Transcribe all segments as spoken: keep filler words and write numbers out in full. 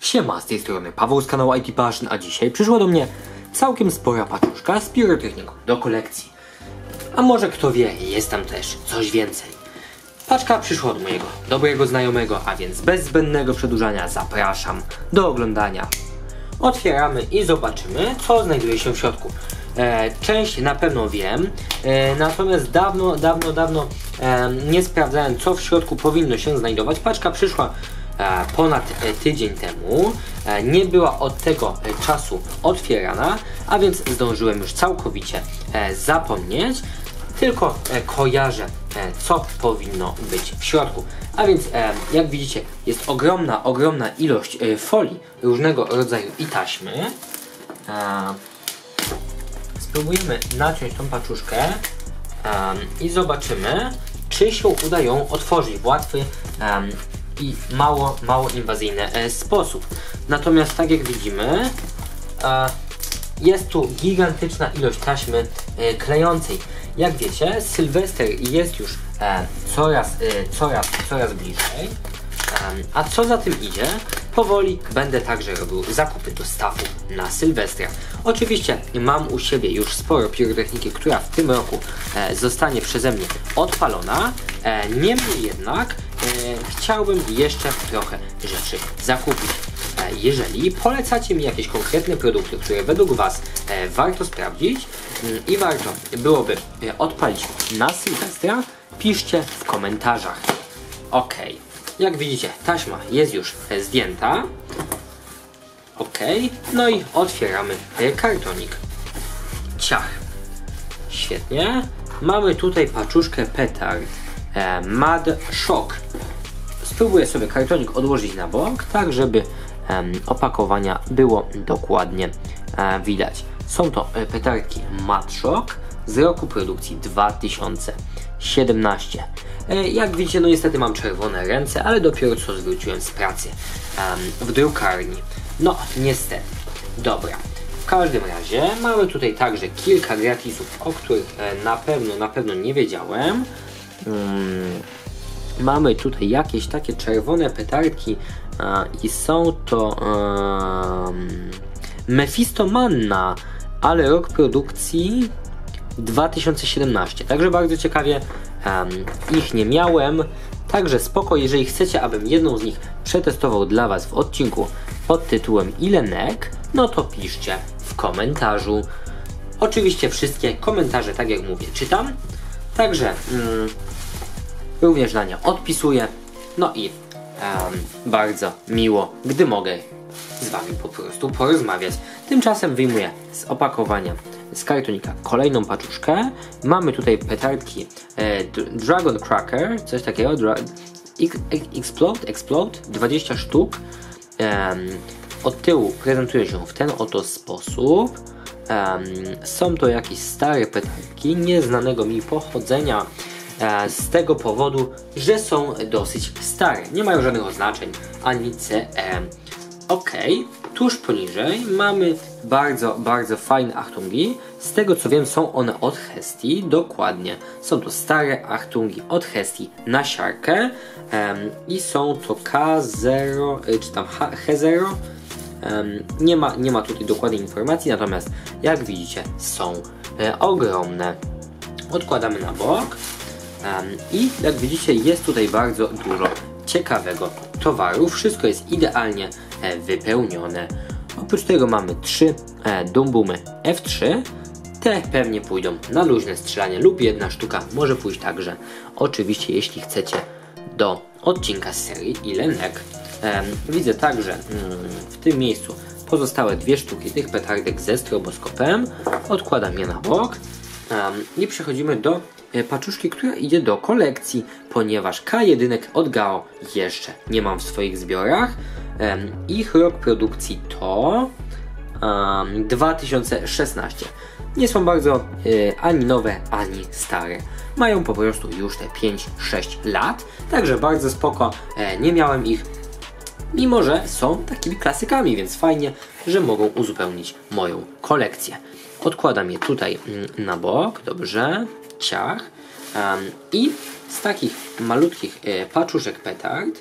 Siema, z tej strony Paweł z kanału I T Passion, a dzisiaj przyszła do mnie całkiem spora paczuszka z pirotechniką do kolekcji. A może kto wie, jest tam też coś więcej. Paczka przyszła od mojego dobrego znajomego, a więc bez zbędnego przedłużania zapraszam do oglądania. Otwieramy i zobaczymy, co znajduje się w środku. E, część na pewno wiem, e, natomiast dawno, dawno, dawno e, nie sprawdzałem, co w środku powinno się znajdować. Paczka przyszła e, ponad e, tydzień temu, e, nie była od tego e, czasu otwierana, a więc zdążyłem już całkowicie e, zapomnieć. Tylko e, kojarzę, e, co powinno być w środku. A więc, e, jak widzicie, jest ogromna, ogromna ilość e, folii różnego rodzaju i taśmy. E, spróbujemy naciąć tą paczuszkę e, i zobaczymy, czy się uda ją otworzyć w łatwy e, i mało, mało inwazyjny e, sposób. Natomiast, tak jak widzimy, e, jest tu gigantyczna ilość taśmy e, klejącej. Jak wiecie, Sylwester jest już e, coraz, e, coraz, coraz bliżej. E, a co za tym idzie, powoli będę także robił zakupy dostawu na Sylwestra. Oczywiście mam u siebie już sporo pirotechniki, która w tym roku e, zostanie przeze mnie odpalona. E, niemniej jednak e, chciałbym jeszcze trochę rzeczy zakupić. Jeżeli polecacie mi jakieś konkretne produkty, które według Was e, warto sprawdzić mm, i warto byłoby e, odpalić na Sylwestra, piszcie w komentarzach. Ok, jak widzicie, taśma jest już e, zdjęta. Ok, no i otwieramy e, kartonik. Ciach. Świetnie. Mamy tutaj paczuszkę petard e, Mad Shock. Spróbuję sobie kartonik odłożyć na bok, tak żeby Um, opakowania było dokładnie e, widać. Są to e, petardki Mad Shock z roku produkcji dwa tysiące siedemnaście. E, jak widzicie, no niestety mam czerwone ręce, ale dopiero co zwróciłem z pracy um, w drukarni. No niestety. Dobra. W każdym razie mamy tutaj także kilka gratisów, o których e, na pewno, na pewno nie wiedziałem. Um, Mamy tutaj jakieś takie czerwone petardki a, i są to um, Mephisto Manna, ale rok produkcji dwa tysiące siedemnaście. Także bardzo ciekawie, um, ich nie miałem. Także spoko, jeżeli chcecie, abym jedną z nich przetestował dla Was w odcinku pod tytułem Ilenek, no to piszcie w komentarzu. Oczywiście wszystkie komentarze, tak jak mówię, czytam. Także mm, również na nie odpisuję. No i um, bardzo miło, gdy mogę z Wami po prostu porozmawiać. Tymczasem wyjmuję z opakowania, z kartonika kolejną paczuszkę. Mamy tutaj petardki e, Dragon Cracker, coś takiego, dra Explode, Explode, dwadzieścia sztuk. Um, od tyłu prezentują się w ten oto sposób. Um, są to jakieś stare petardki nieznanego mi pochodzenia. Z tego powodu, że są dosyć stare, nie mają żadnych oznaczeń ani C E. Ok, tuż poniżej mamy bardzo, bardzo fajne Achtungi. Z tego co wiem, są one od Hestii, dokładnie. Są to stare Achtungi od Hestii na siarkę um, i są to K zero, czy tam H zero. Um, nie, ma, nie ma tutaj dokładnej informacji, natomiast jak widzicie, są e, ogromne. Odkładamy na bok. Um, I jak widzicie, jest tutaj bardzo dużo ciekawego towaru. Wszystko jest idealnie e, wypełnione. Oprócz tego mamy trzy e, dumbumy F trzy. Te pewnie pójdą na luźne strzelanie lub jedna sztuka może pójść także, oczywiście, jeśli chcecie, do odcinka z serii Ilenek. E, widzę także mm, w tym miejscu pozostałe dwie sztuki tych petardek ze stroboskopem. Odkładam je na bok um, i przechodzimy do paczuszki, która idzie do kolekcji, ponieważ K jeden od Gao jeszcze nie mam w swoich zbiorach. Um, ich rok produkcji to um, dwa tysiące szesnaście. Nie są bardzo y, ani nowe, ani stare. Mają po prostu już te pięć sześć lat, także bardzo spoko. E, nie miałem ich, mimo że są takimi klasykami, więc fajnie, że mogą uzupełnić moją kolekcję. Odkładam je tutaj mm, na bok, dobrze. Ciach. Um, I z takich malutkich e, paczuszek petard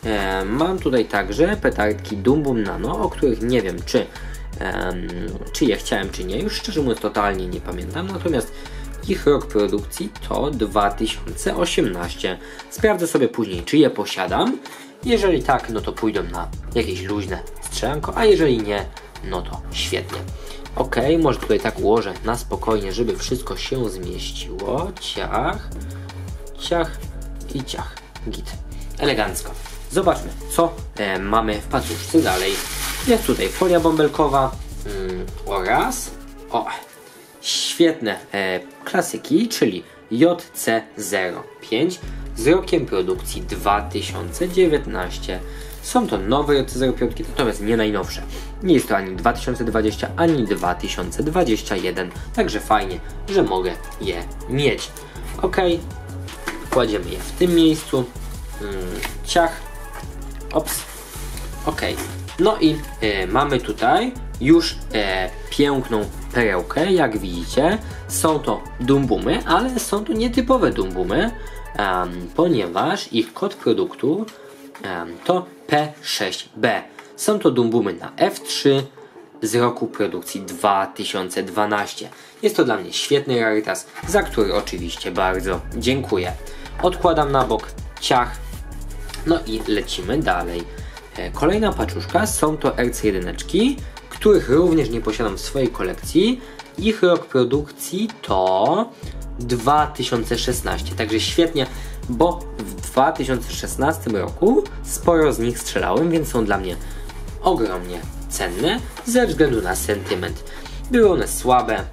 e, mam tutaj także petardki Dum Bum Nano, o których nie wiem czy, e, czy je chciałem czy nie, już szczerze mówiąc totalnie nie pamiętam, natomiast ich rok produkcji to dwa tysiące osiemnasty. Sprawdzę sobie później, czy je posiadam. Jeżeli tak, no to pójdą na jakieś luźne strzelanko, a jeżeli nie, no to świetnie. Ok, może tutaj tak ułożę na spokojnie, żeby wszystko się zmieściło. Ciach, ciach i ciach. Git. Elegancko. Zobaczmy, co e, mamy w paczuszce dalej. Jest tutaj folia bąbelkowa mm, oraz o, świetne e, klasyki, czyli J C zero pięć z rokiem produkcji dwa tysiące dziewiętnasty. Są to nowe J C zero pięć, natomiast nie najnowsze. Nie jest to ani dwa tysiące dwudziesty, ani dwa tysiące dwudziesty jeden. Także fajnie, że mogę je mieć. Ok, kładziemy je w tym miejscu. Hmm, ciach. Ops. Ok. No i e, mamy tutaj już e, piękną perełkę. Jak widzicie, są to dumbumy, ale są to nietypowe dumbumy, um, ponieważ ich kod produktu um, to P sześć B. Są to dumbumy na F trzy z roku produkcji dwa tysiące dwunasty. Jest to dla mnie świetny rarytas, za który oczywiście bardzo dziękuję. Odkładam na bok, ciach. No i lecimy dalej. Kolejna paczuszka są to R C jeden, których również nie posiadam w swojej kolekcji. Ich rok produkcji to dwa tysiące szesnasty, także świetnie, bo w dwa tysiące szesnastym roku sporo z nich strzelałem, więc są dla mnie ogromnie cenne ze względu na sentyment. Były one słabe,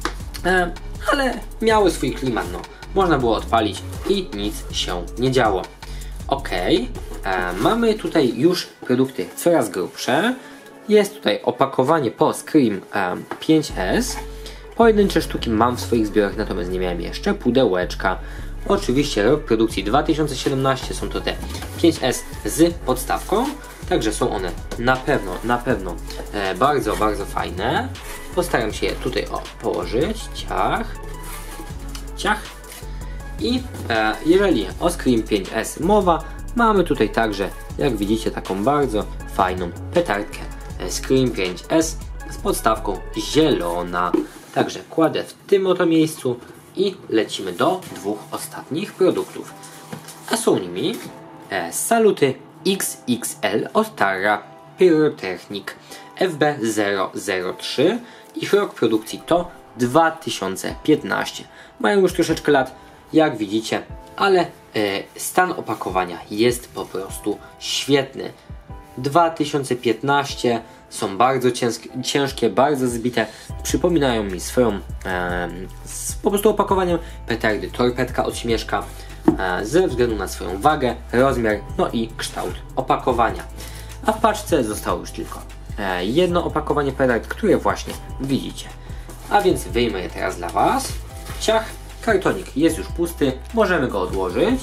ale miały swój klimat, no. Można było odpalić i nic się nie działo. Ok, e, mamy tutaj już produkty coraz grubsze. Jest tutaj opakowanie po Scream e, pięć S. Pojedyncze sztuki mam w swoich zbiorach, natomiast nie miałem jeszcze. Pudełeczka. Oczywiście rok produkcji dwa tysiące siedemnasty, są to te pięć S z podstawką. Także są one na pewno, na pewno e, bardzo, bardzo fajne. Postaram się je tutaj o, położyć. Ciach. Ciach. I e, jeżeli o Scream pięć S mowa, mamy tutaj także, jak widzicie, taką bardzo fajną petardkę e, Scream pięć S z podstawką zielona. Także kładę w tym oto miejscu i lecimy do dwóch ostatnich produktów. A są nimi e, saluty X X L od Tara Pyrotechnic F B zero zero trzy. Ich rok produkcji to dwa tysiące piętnasty. Mają już troszeczkę lat, jak widzicie, ale e, stan opakowania jest po prostu świetny. dwa tysiące piętnasty, są bardzo ciężkie, ciężkie bardzo zbite, przypominają mi swoją e, z, po prostu opakowaniem petardy torpedka od Śmieszka e, ze względu na swoją wagę, rozmiar, no i kształt opakowania. A w paczce zostało już tylko e, jedno opakowanie petard, które właśnie widzicie. A więc wyjmę je teraz dla Was. Ciach. Kartonik jest już pusty, możemy go odłożyć.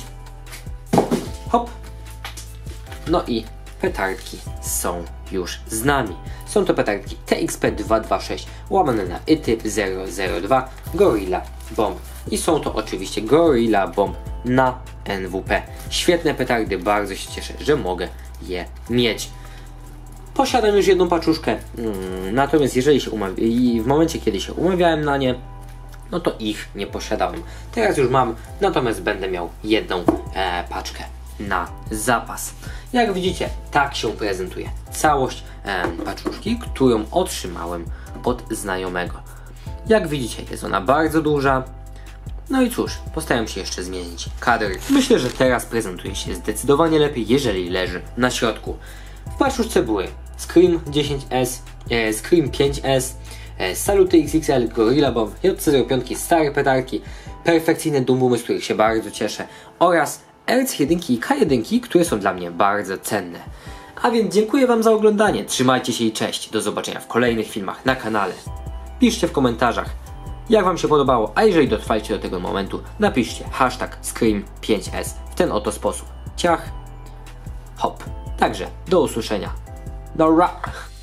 Hop. No i petardki są już z nami. Są to petardki T X P dwieście dwadzieścia sześć łamane na I T Y zero zero dwa Gorilla Bomb. I są to oczywiście Gorilla Bomb na N W P. Świetne petardy, bardzo się cieszę, że mogę je mieć. Posiadam już jedną paczuszkę, hmm, natomiast jeżeli się umawi- w momencie kiedy się umawiałem na nie, no to ich nie posiadałem. Teraz już mam, natomiast będę miał jedną e, paczkę na zapas. Jak widzicie, tak się prezentuje całość e, paczuszki, którą otrzymałem od znajomego. Jak widzicie, jest ona bardzo duża. No i cóż, postaram się jeszcze zmienić kadr. Myślę, że teraz prezentuje się zdecydowanie lepiej, jeżeli leży na środku. W paczuszce były Scream dziesięć S, e, Scream pięć S, e, saluty X X L, Gorilla Bomb, J C zero pięć, stare petarki, perfekcyjne dumbumy, z których się bardzo cieszę, oraz R C jeden i K jeden, które są dla mnie bardzo cenne. A więc dziękuję Wam za oglądanie, trzymajcie się i cześć, do zobaczenia w kolejnych filmach na kanale. Piszcie w komentarzach, jak Wam się podobało, a jeżeli dotrwaliście do tego momentu, napiszcie hashtag Scream pięć S w ten oto sposób. Ciach, hop. Także do usłyszenia. Dobra.